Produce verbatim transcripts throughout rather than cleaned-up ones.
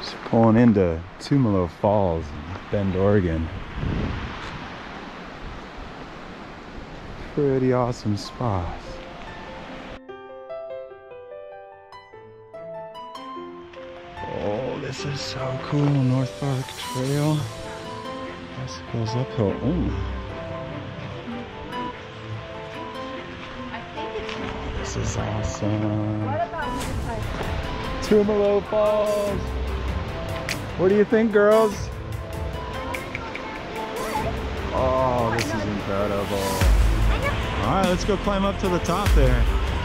Just pulling into Tumalo Falls in Bend, Oregon. Pretty awesome spot. Oh, this is so cool. North Park Trail. This goes uphill. Oh. This is awesome. What about this side? Tumalo Falls. What do you think, girls? Oh, this is incredible. All right, let's go climb up to the top there.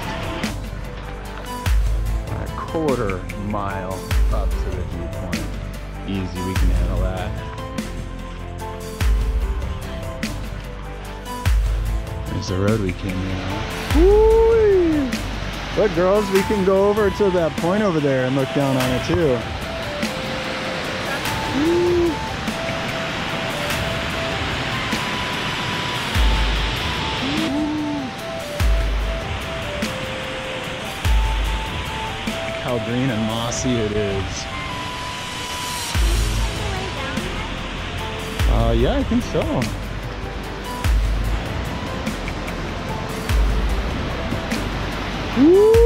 A quarter mile up to the viewpoint. Easy, we can handle that. There's the road we came in. Woo-wee. Look, girls, we can go over to that point over there and look down on it too. Woo. Look how green and mossy it is. Uh, yeah, I think so. Woo!